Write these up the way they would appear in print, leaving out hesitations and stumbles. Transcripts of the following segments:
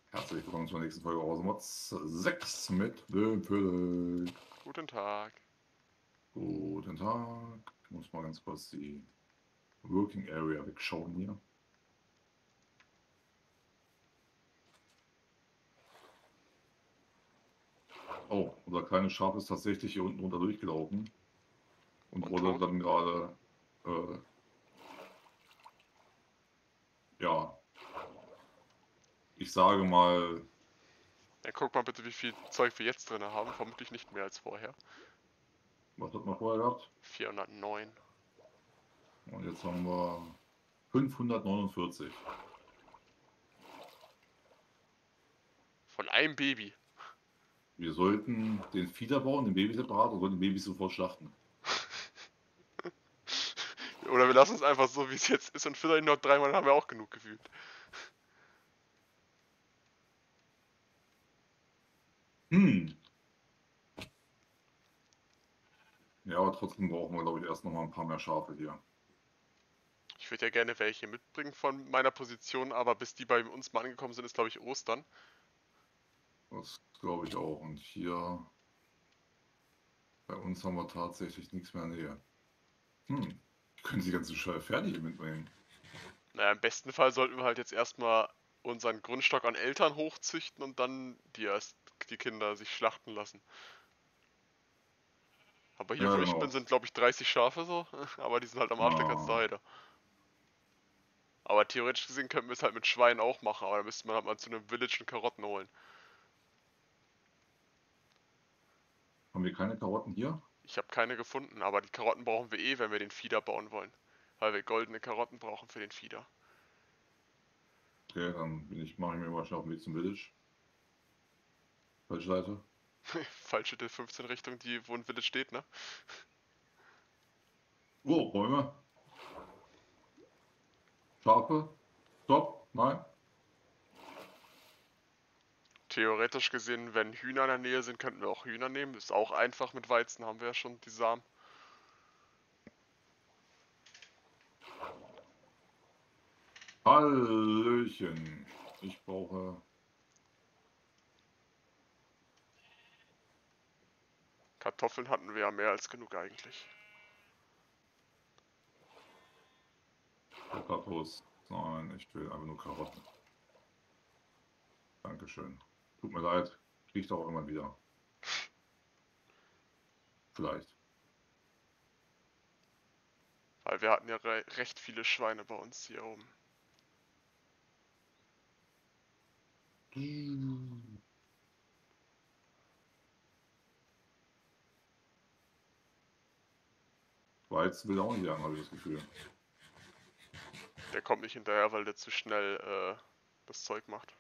Herzlich willkommen zur nächsten Folge aus Mods 6 mit dem Philipp. Guten Tag. Guten Tag. Ich muss mal ganz kurz die Working Area wegschauen hier. Oh, unser kleines Schaf ist tatsächlich hier unten runter durchgelaufen und Und wurde tot? dann gerade, äh, ja, ich sage mal, Dann guck mal bitte, wie viel Zeug wir jetzt drin haben. Vermutlich nicht mehr als vorher. was hat man vorher gehabt? 409. Und jetzt haben wir 549. Von einem Baby. Wir sollten den Feeder bauen, den Baby separat und sollten den Babys sofort schlachten. Oder wir lassen es einfach so, wie es jetzt ist und füttern ihn noch 3-mal, dann haben wir auch genug gefühlt. Hm. Ja, aber trotzdem brauchen wir, glaube ich, erst noch mal ein paar mehr Schafe hier. Ich würde ja gerne welche mitbringen von meiner Position, aber bis die bei uns mal angekommen sind, ist glaube ich Ostern. Das glaube ich auch. Und hier bei uns haben wir tatsächlich nichts mehr in der Nähe. Hm. Wir können die ganzen Pferde hier mitbringen. Naja, im besten Fall sollten wir halt jetzt erstmal unseren Grundstock an Eltern hochzüchten und dann die Kinder sich schlachten lassen. Aber hier, Ja, wo ich bin, genau. sind glaube ich 30 Schafe so, aber die sind halt am Arsch der ganzen Ah, Heide. Aber theoretisch gesehen könnten wir es halt mit Schweinen auch machen, aber da müsste man halt mal zu einem Village und Karotten holen. haben wir keine Karotten hier? Ich habe keine gefunden, aber die Karotten brauchen wir eh, wenn wir den Feeder bauen wollen. Weil wir goldene Karotten brauchen für den Feeder. Okay, dann mache ich mir mal schnell auf den Weg zum Village. Falsche Seite. Falsche 15 Richtung, die wo ein Village steht, ne? Oh, Bäume. Schafe. Stopp. Nein. Theoretisch gesehen, wenn Hühner in der Nähe sind, könnten wir auch Hühner nehmen. Ist auch einfach mit Weizen, haben wir ja schon die Samen. Hallöchen. Ich brauche. Kartoffeln hatten wir ja mehr als genug eigentlich. Avocados. Nein, ich will einfach nur Karotten. Dankeschön. Tut mir leid. Kriegt auch immer wieder. Vielleicht. Weil wir hatten ja recht viele Schweine bei uns hier oben. Weizen will auch nicht an, habe ich das Gefühl. Der kommt nicht hinterher, weil der zu schnell das Zeug macht.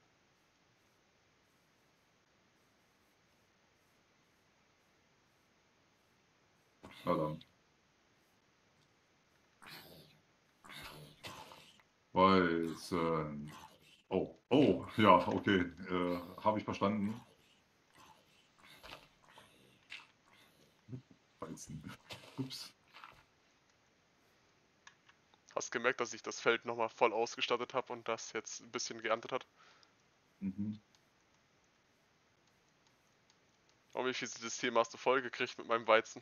Na dann. Weizen. Oh, oh, ja, okay. Habe ich verstanden. Weizen. Ups. Hast gemerkt, dass ich das Feld nochmal voll ausgestattet habe und das jetzt ein bisschen geerntet hat? Mhm. Und wie viel Systeme hast du voll gekriegt mit meinem Weizen?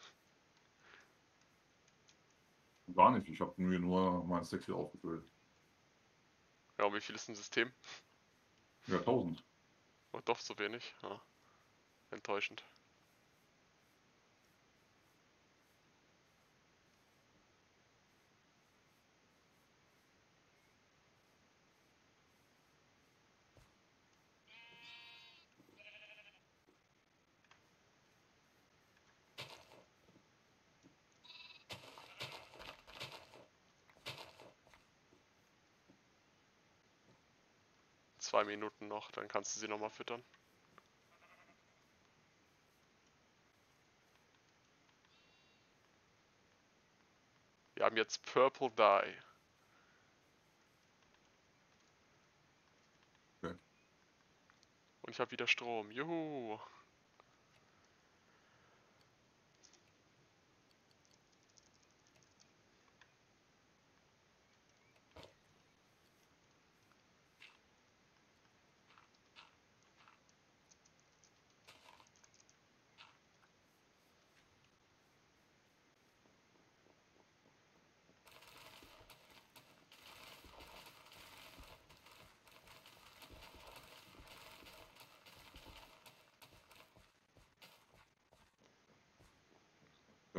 Gar nicht. Ich habe mir nur mein Stack hier aufgefüllt. Ja, und wie viel ist ein System? Ja, 1000. Oh, doch so wenig. Ja, enttäuschend. Zwei Minuten noch, dann kannst du sie nochmal füttern. Wir haben jetzt Purple Dye. Okay. Und ich habe wieder Strom. Juhu.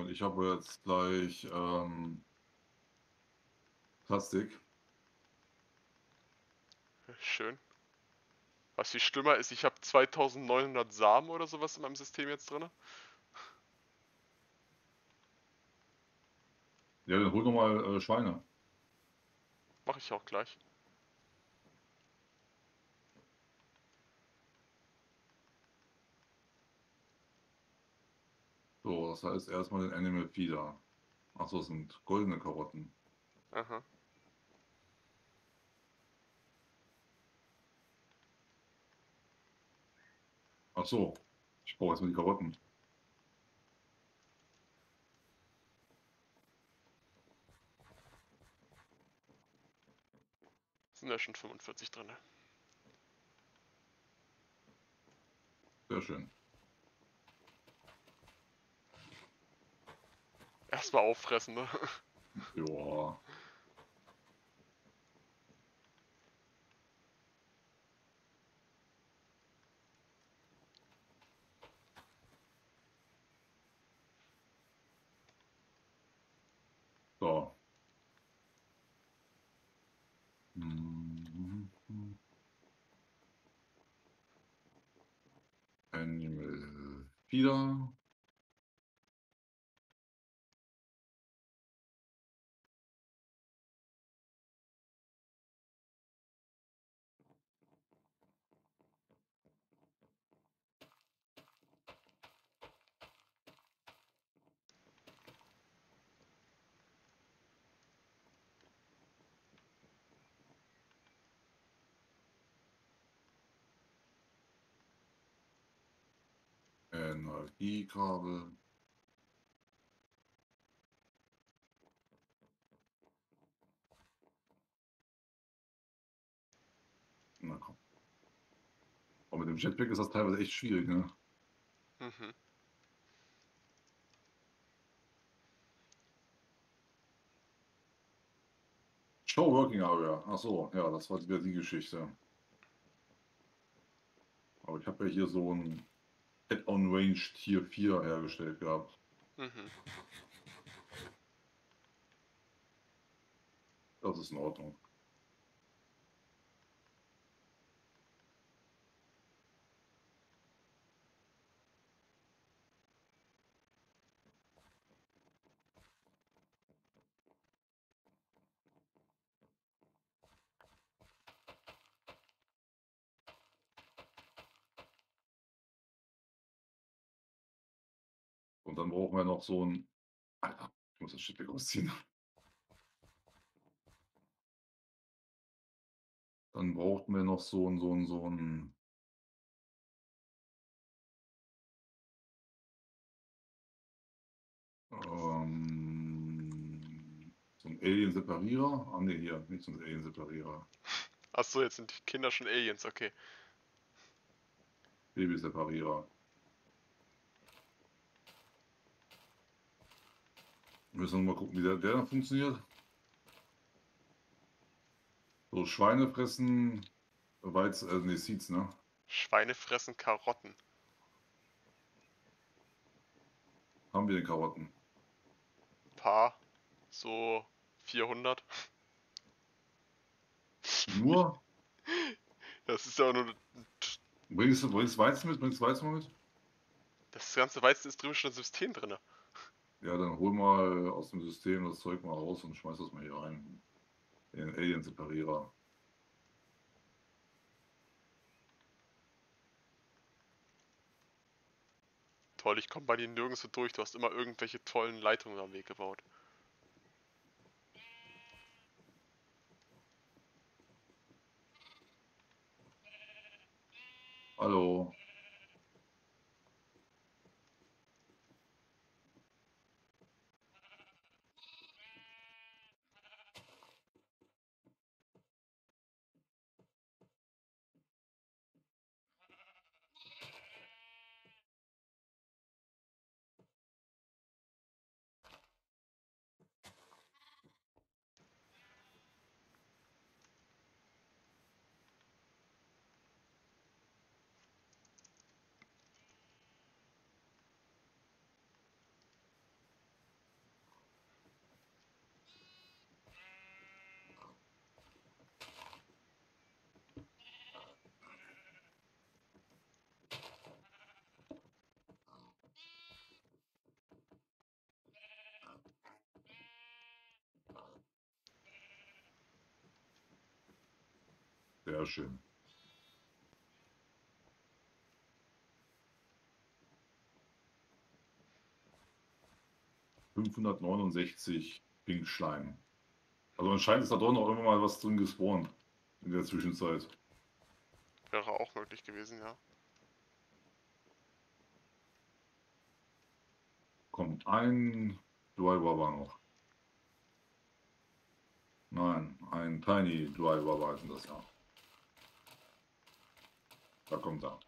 Und ich habe jetzt gleich Plastik. Schön. Was viel schlimmer ist, ich habe 2900 Samen oder sowas in meinem System jetzt drin. Ja, dann hol doch mal Schweine. Mache ich auch gleich. So, das heißt erstmal den Animal Feeder. Achso, das sind goldene Karotten. Aha. Achso, ich brauche erstmal die Karotten. Sind ja schon 45 drin. Sehr schön. Erstmal auffressen, ne? Ja. So. Mhm. Animal Feeder. Energiekabel. Na komm. Aber mit dem Jetpack ist das teilweise echt schwierig, ne? Mhm. Show Working Area. Achso, ja, das war wieder die Geschichte. Aber ich habe ja hier so ein Add-on Range Tier 4 hergestellt gehabt. Mhm. Das ist in Ordnung. Und dann brauchen wir noch so ein. Alter, ich muss das Jetpack ausziehen. Dann brauchten wir noch so ein so ein Alien-Separierer. Ah ne, hier, nicht so ein Alien-Separierer. Achso, jetzt sind die Kinder schon Aliens, okay. Baby-Separierer. Müssen wir mal gucken, wie der dann funktioniert. So, Schweine fressen Weizen, ne, Seeds, ne? Schweine fressen Karotten. Haben wir den Karotten. Paar. So 400. Nur? Das ist ja auch nur. Bringst Weizen mit? Bringst Weizen mal mit? Das ganze Weizen ist drüben schon im System drin. Ja, dann hol mal aus dem System das Zeug mal raus und schmeiß das mal hier rein. In den Alien-Separierer. Toll, ich komme bei dir nirgendwo durch. Du hast immer irgendwelche tollen Leitungen am Weg gebaut. Hallo. Sehr schön. ...569 Pinkschleim. Also anscheinend ist da doch noch immer mal was drin gespawnt in der Zwischenzeit. Wäre auch möglich gewesen, ja. Kommt ein Driver war noch. Nein, ein Tiny Driver war das ja. Da kommt er.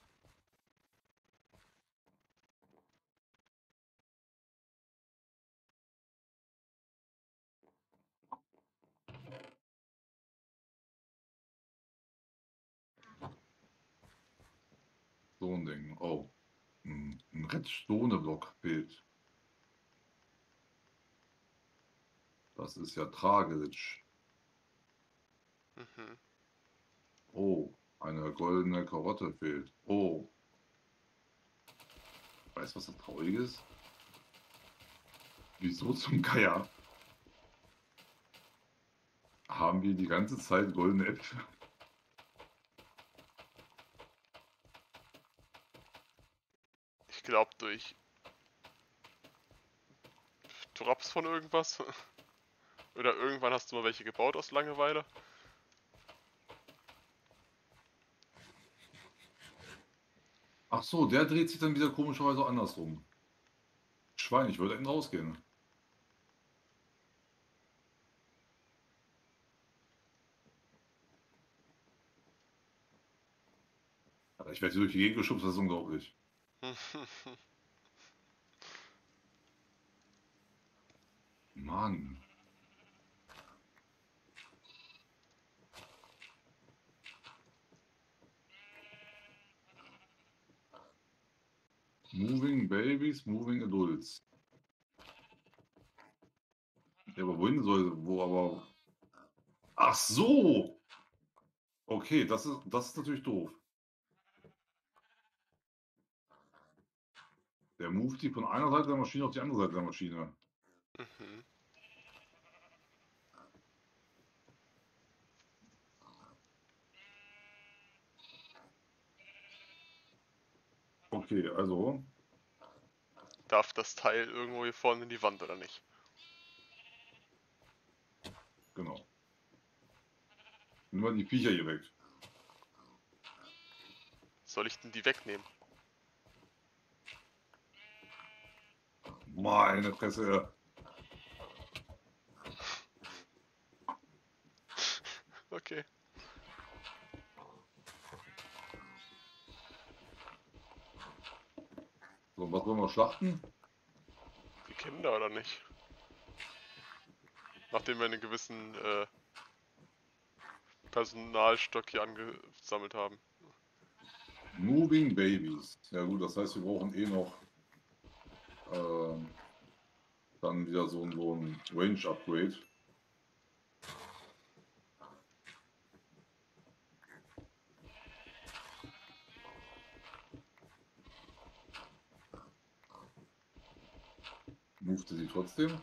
So ein Ding. Oh. Ein Redstone-Block fehlt. Das ist ja tragisch. Mhm. Oh, eine goldene Karotte fehlt. Oh. Weißt du, was das traurig ist? Wieso zum Geier haben wir die ganze Zeit goldene Äpfel? Ich glaube durch Drops von irgendwas. Oder irgendwann hast du mal welche gebaut aus Langeweile. Ach so, der dreht sich dann wieder komischerweise andersrum. Schwein, ich würde eben rausgehen. Aber ich werde hier durch die Gegend geschubst, das ist unglaublich. Mann. Moving Babies, Moving Adults. Ja, aber wohin soll, wo aber... Ach so! Okay, das ist natürlich doof. Der moved die von einer Seite der Maschine auf die andere Seite der Maschine. Mhm. Okay, also, Darf das Teil irgendwo hier vorne in die Wand oder nicht? genau. Nimm mal die Viecher hier weg. Soll ich denn die wegnehmen? Meine Fresse. Okay. So, was wollen wir schlachten? Die Kinder oder nicht? Nachdem wir einen gewissen Personalstock hier angesammelt haben. Moving Babies. Ja gut, das heißt, wir brauchen eh noch dann wieder so ein Range-Upgrade. Movte sie trotzdem.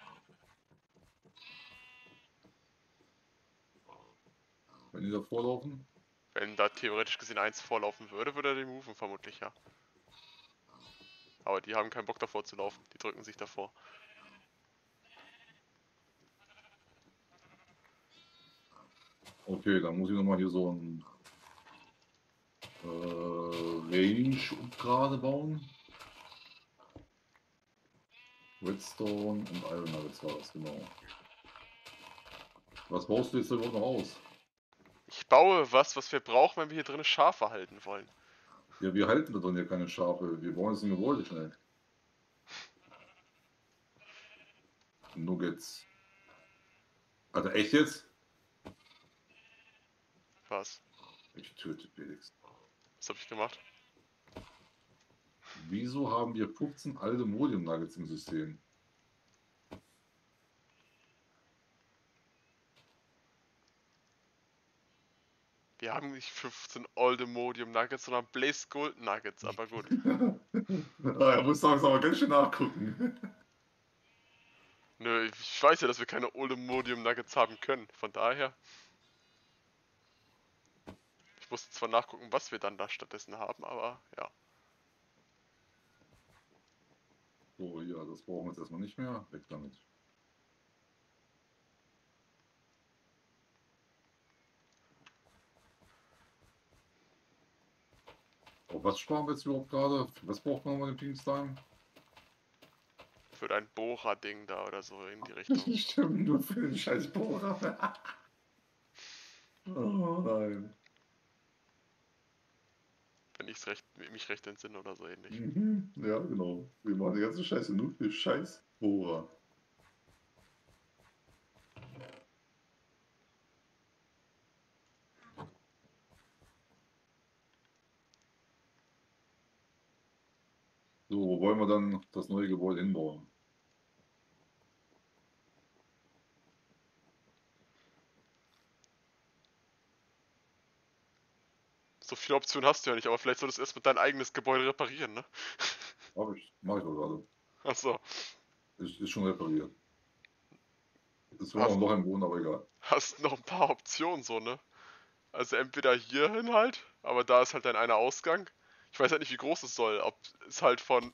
Wenn die davor laufen. Wenn da theoretisch gesehen eins vorlaufen würde, würde er den moven vermutlich, ja. Aber die haben keinen Bock davor zu laufen. Die drücken sich davor. Okay, dann muss ich nochmal hier so ein Range gerade bauen. Redstone und Iron Nuggets war das, genau. Was baust du jetzt da überhaupt noch aus? Ich baue was wir brauchen, wenn wir hier drin Schafe halten wollen. Ja, wir halten da drin ja keine Schafe. Wir bauen jetzt ein Gebäude schnell. Nuggets. Also echt jetzt? Was? Ich töte Felix. Was habe ich gemacht? Wieso haben wir 15 Aldemodium Nuggets im System? Wir haben nicht 15 Oldemodium Nuggets, sondern Blaze Gold Nuggets, aber gut. Er muss doch aber ganz schön nachgucken. Nö, ich weiß ja, dass wir keine Oldemodium Nuggets haben können. Von daher. Ich musste zwar nachgucken, was wir dann da stattdessen haben, aber ja. So, ja, das brauchen wir jetzt erstmal nicht mehr. Weg damit. Auf was sparen wir jetzt überhaupt gerade? Für was braucht man nochmal den Pink Slime? Für dein Bohrer-Ding da oder so in die Richtung. Stimmt, nur für den scheiß Bohrer. Oh nein. Wenn ich mich recht entsinne oder so ähnlich. Mhm. Ja, genau. Wir machen die ganze Scheiße nur für scheiß Bohrer. So, wo wollen wir dann das neue Gebäude hinbauen? So viele Optionen hast du ja nicht, aber vielleicht solltest du erst mit dein eigenes Gebäude reparieren, ne? Mach ich doch gerade. Achso. Ist schon repariert. Ist zwar noch Hast, ein Loch im Boden, aber egal. hast noch ein paar Optionen so, ne? Also entweder hierhin halt, aber da ist halt dein einer Ausgang. Ich weiß halt nicht, wie groß es soll. Ob es halt von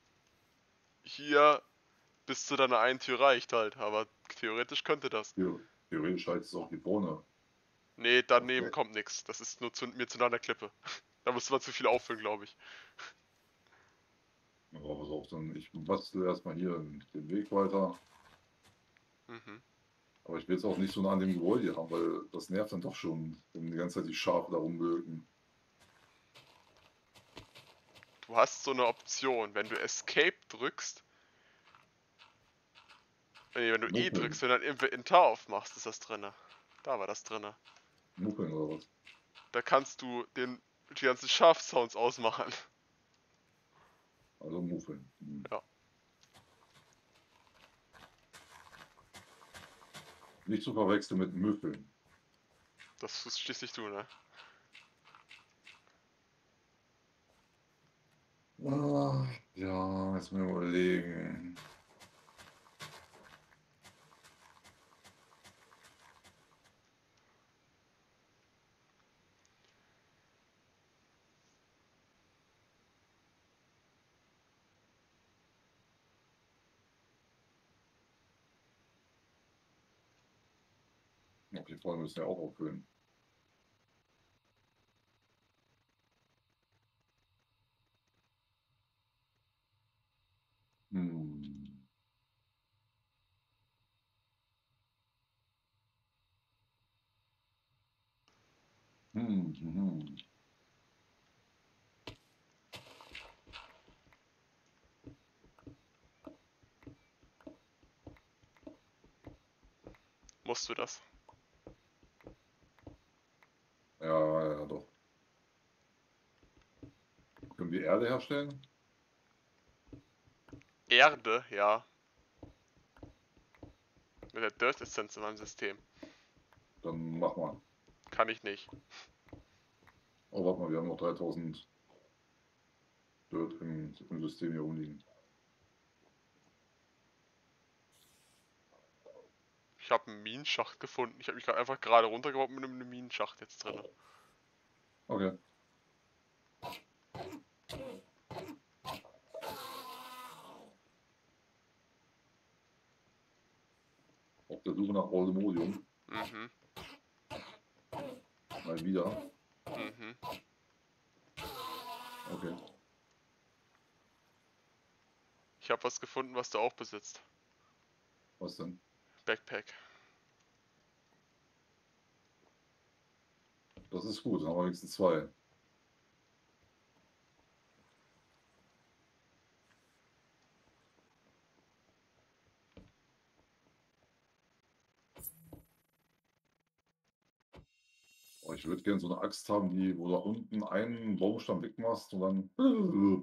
hier bis zu deiner einen Tür reicht halt, aber theoretisch könnte das. Theoretisch heißt es auch hier vorne. Nee, Auf daneben der, kommt nichts. Das ist nur mir zu nah an der Klippe. Da müsste man zu viel auffüllen, glaube ich. aber pass auf, dann ich bastel erstmal hier den Weg weiter. Mhm. Aber ich will jetzt auch nicht so nah an dem Gebäude hier haben, weil das nervt dann doch schon, wenn die ganze Zeit die Schafe da rumwirken. Du hast so eine Option, wenn du Escape drückst, nee, wenn du E Muffeln. drückst, wenn du dein Inventar aufmachst, ist das drinne. Da war das drinne. Muffeln oder was? Da kannst du die ganzen Schafsounds ausmachen. Also Muffeln. Ja. Nicht zu verwechseln mit Müffeln. Das ist schließlich du, ne? Ah, ja, jetzt mal überlegen. Okay, vorne müssen wir auch auffüllen. Hm. Hm. Musst du das? Ja, ja, doch. Können wir Erde herstellen? Erde, ja. Mit der Dirt Essenz in meinem System. Dann mach mal. Kann ich nicht. Oh, warte mal, wir haben noch 3000 Dirt im System hier rumliegen. Ich habe einen Minenschacht gefunden. Ich habe mich einfach gerade runtergeworfen mit einem Minenschacht jetzt drin. Okay. Auf der Suche nach Oldemodium. Mhm. Mal wieder. Mhm. Okay. Ich habe was gefunden, was du auch besitzt. Was denn? Backpack. Das ist gut, dann haben wir wenigstens zwei. Oh, ich würde gerne so eine Axt haben, wo du unten einen Baumstamm wegmachst und dann.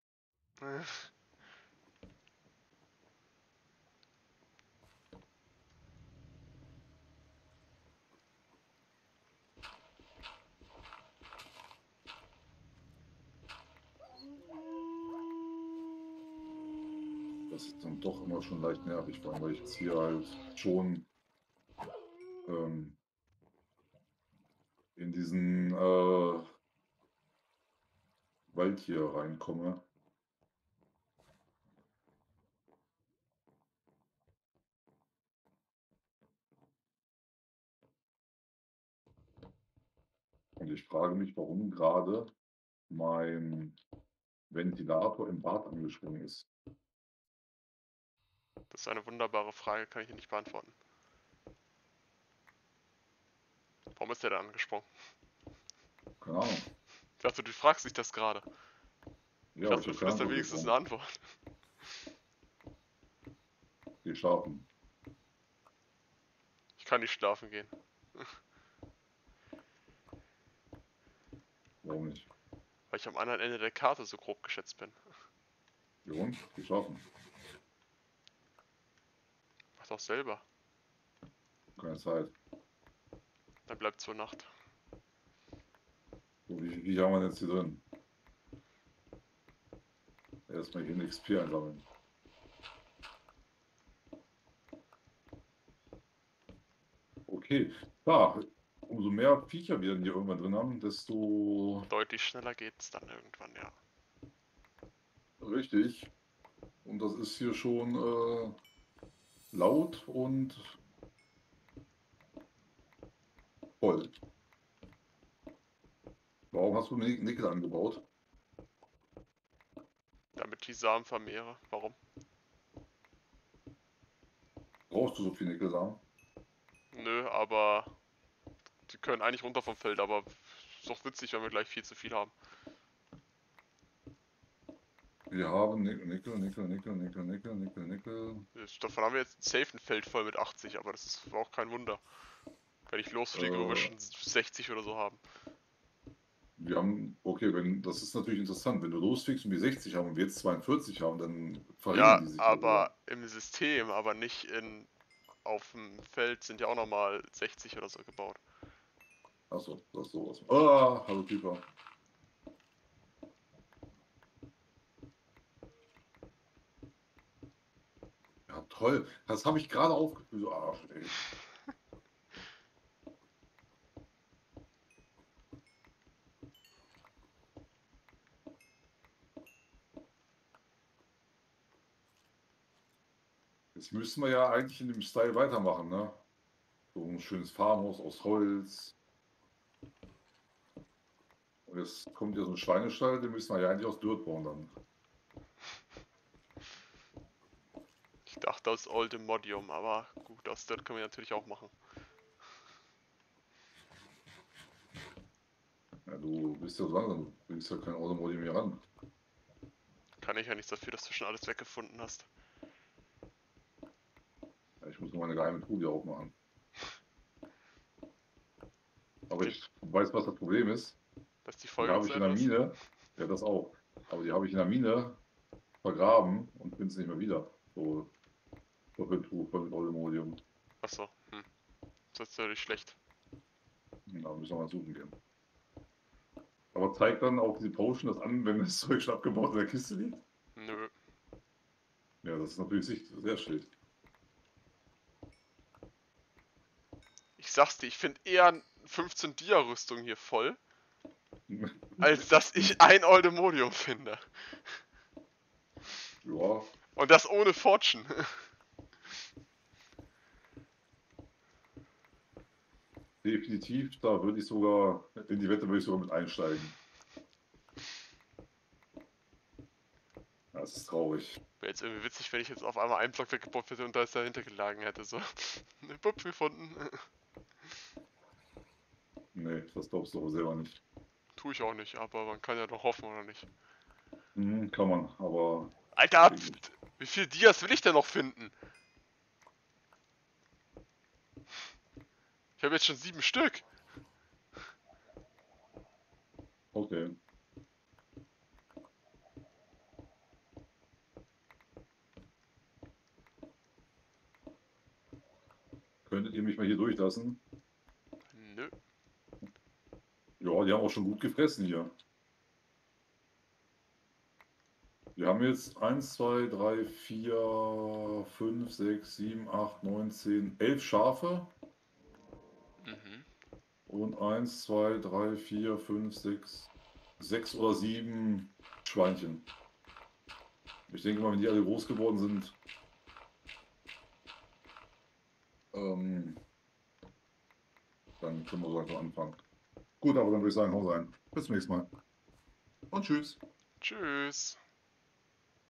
Das ist dann doch immer schon leicht nervig, vor allem, weil ich jetzt hier halt schon in diesen den Wald hier reinkomme. Und ich frage mich, warum gerade mein Ventilator im Bad angesprungen ist. Das ist eine wunderbare Frage, kann ich dir nicht beantworten. Warum ist der da angesprungen? Keine Ahnung. Ich dachte, du fragst dich das gerade. Ich Ja, aber ich dachte, du habe keine findest da Antwort wenigstens eine bekommen. Antwort. Geh schlafen. Ich kann nicht schlafen gehen. Warum nicht? Weil ich am anderen Ende der Karte so grob geschätzt bin. Ja und? Geh schlafen. Mach doch selber. Keine Zeit. Dann bleibt zur Nacht. So, wie viel haben wir denn jetzt hier drin? Erstmal hier ein XP einsammeln. Okay, da, umso mehr Viecher wir hier irgendwann drin haben, desto Deutlich schneller geht's dann irgendwann, ja. richtig. Und das ist hier schon laut und voll. Warum hast du Nickel angebaut? Damit die Samen vermehre. Warum? Brauchst du so viel Nickelsamen? Nö, aber die können eigentlich runter vom Feld, aber ist doch witzig, wenn wir gleich viel zu viel haben. Wir haben Nickel. Davon haben wir jetzt safe ein Feld voll mit 80, aber das ist auch kein Wunder. Wenn ich losfliege, wo wir schon 60 oder so haben. Wir haben, okay, das ist natürlich interessant, wenn du losfliegst und wir 60 haben und wir jetzt 42 haben, dann verringern Ja, die sich ja aber sogar. im System, aber nicht auf dem Feld sind ja auch nochmal 60 oder so gebaut. Achso, das ist sowas. Ah, hallo Creeper. Ja, toll. Das habe ich gerade aufgeführt. Du Arsch, ey. Jetzt müssen wir ja eigentlich in dem Style weitermachen, ne? So ein schönes Farmhaus aus Holz. Und jetzt kommt ja so ein Schweinestall, den müssen wir ja eigentlich aus Dirt bauen dann. Ich dachte aus Old Modium, aber gut, das können wir natürlich auch machen. Ja, du bist ja so langsam, du bringst ja kein Automobil mehr ran. Kann ich ja nichts dafür, dass du schon alles weggefunden hast. Ja, ich muss nur meine geheime Truhe hier aufmachen. Aber ich weiß, was das Problem ist. Dass die Die Folge habe zu ich in Ende der ist? Mine. Ja, das auch. Aber die habe ich in der Mine vergraben und finde es nicht mehr wieder. So Doppeltuch von Automobil. Achso, das ist natürlich schlecht. Da müssen wir mal suchen gehen. Aber zeigt dann auch diese Potion das an, wenn das Zeug schon abgebaut in der Kiste liegt? Nö. Ja, das ist natürlich sehr schlecht. Ich sag's dir, ich finde eher 15 Dia-Rüstung hier voll, als dass ich ein Oldemodium finde. Ja, Und das ohne Fortune. definitiv. Da würde ich sogar, in die Wette würde ich sogar mit einsteigen. Das ist traurig. Wäre jetzt irgendwie witzig, wenn ich jetzt auf einmal einen Block weggebaut hätte und da es dahinter gelegen hätte. So. Ne, Bub gefunden. Nee, das glaubst du aber selber nicht. Tue ich auch nicht, aber man kann ja doch hoffen, oder nicht? Kann man, aber Alter, wenig. wie viele Dias will ich denn noch finden? Ich habe jetzt schon 7 Stück. Okay. Könntet ihr mich mal hier durchlassen? Nö. Ja, die haben auch schon gut gefressen hier. Wir haben jetzt 1, 2, 3, 4, 5, 6, 7, 8, 9, 10, 11 Schafe und 1, 2, 3, 4, 5, 6 oder 7 Schweinchen. Ich denke mal, wenn die alle groß geworden sind, dann können wir so einfach anfangen. Gut, aber dann würde ich sagen, hau rein. Bis zum nächsten Mal. Und tschüss. Tschüss.